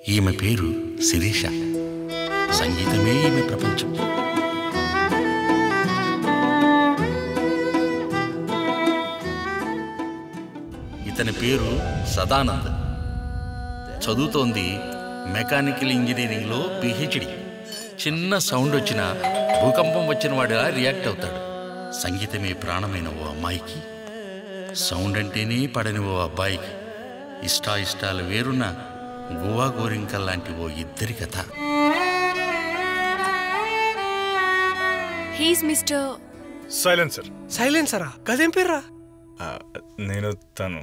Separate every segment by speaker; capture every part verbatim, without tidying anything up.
Speaker 1: ఈమె పేరు శిరీష. సంగీతమే ఈమె ప్రపంచం. ఇతని పేరు సదానంద్. చదువుతోంది మెకానికల్ ఇంజనీరింగ్లో పిహెచ్డి. చిన్న సౌండ్ వచ్చినా భూకంపం వచ్చిన వాడిలా రియాక్ట్ అవుతాడు. సంగీతమే ప్రాణమైన ఓ అమ్మాయికి, సౌండ్ అంటేనే పడని ఓ అబ్బాయికి ఇష్టా ఇష్టాలు వేరున్న గువా గోరింకల్ లాంటి ఓ ఇద్దరి కథ.
Speaker 2: He's Mr
Speaker 3: silencer.
Speaker 4: సైలెన్సరా? కదేం పేర్రా?
Speaker 3: నేను తను.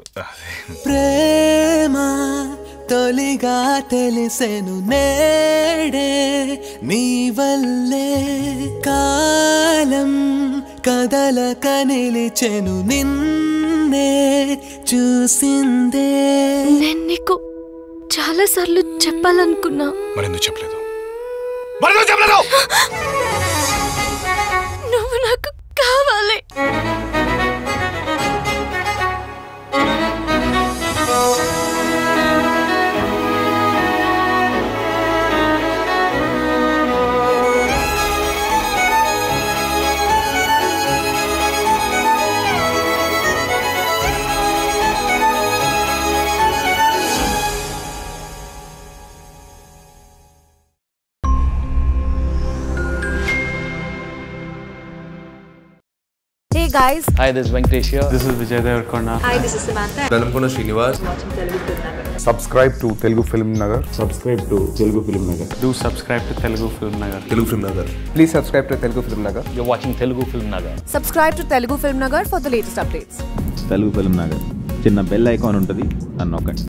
Speaker 5: ప్రేమ తొలిగా తెలిసెను నేడే నీ వల్లే, కాలం కదలక నిలిచెను నిన్నే చూసిందే.
Speaker 2: నేను నీకు చాలా సార్లు చెప్పాలనుకున్నా.
Speaker 3: మరెందుకు చెప్పలేదు? మరెందుకు చెప్పలేదు?
Speaker 2: నువ్వు నాకు కావాలి.
Speaker 6: Hey guys.
Speaker 7: Hi, this is Venkatesh here.
Speaker 8: This is Vijay Devarkonda.
Speaker 6: Hi, this is Samantha.
Speaker 9: Velamkona Srinivas.
Speaker 10: Subscribe to Telugu Film Nagar.
Speaker 8: Subscribe to Telugu Film Nagar. Do subscribe to Telugu Film Nagar.
Speaker 9: Telugu Film Nagar.
Speaker 10: Please subscribe to Telugu Film Nagar.
Speaker 7: You're watching Telugu Film Nagar.
Speaker 6: Subscribe to Telugu Film Nagar for the latest updates.
Speaker 11: Telugu Film Nagar. చిన్న bell icon ఉంటుంది, అన్నొక్కండి.